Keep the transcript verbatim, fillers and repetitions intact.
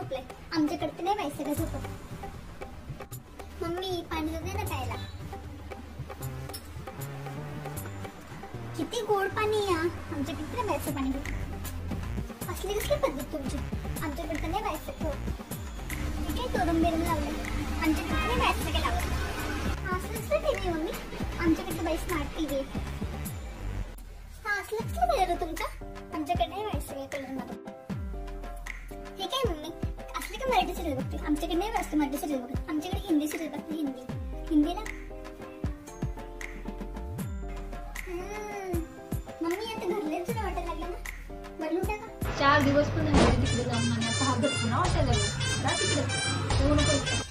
झोपलाय. आमच्याकडे नाही व्हायचं का झोपत. मम्मी पाणी दे ना प्यायला. किती गोड पाणी या. आमच्याकडे नाही व्हायचं पाणी. असली कसली पद्धत तुमची. आमच्याकडे नाही व्हायचं हो. ठीक आहे तोरण बिरून लावलं. आमच्याकडे नाही व्हायचं काय लावलं. असलं कसलं टीव्ही मम्मी. आमच्याकडे बाई स्मार्ट टीव्ही आहे. हा असलं कसलं कलर तुमचा. आमच्याकडे नाही व्हायचं काय कलर मध्ये. ठीक आहे मम्मी असले का मराठी सिरियल बघते. आमच्याकडे नाही वाचते मराठी सिरियल बघत. आमच्याकडे हिंदी सिरियल बघते. हिंदी हिंदीला मम्मी आता घरले तुला वाटायला लागलं ना. बदलू टाका. चार दिवस पण तिकडे जाऊन मला पहा पुन्हा वाटायला लागलं. तिकडे